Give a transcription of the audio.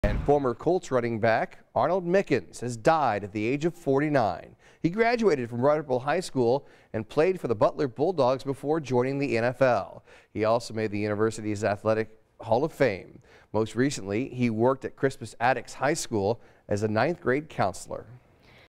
And former Colts running back Arnold Mickens has died at the age of 49. He graduated from Butler High School and played for the Butler Bulldogs before joining the NFL. He also made the university's athletic Hall of Fame. Most recently, he worked at Crispus Attucks High School as a ninth grade counselor.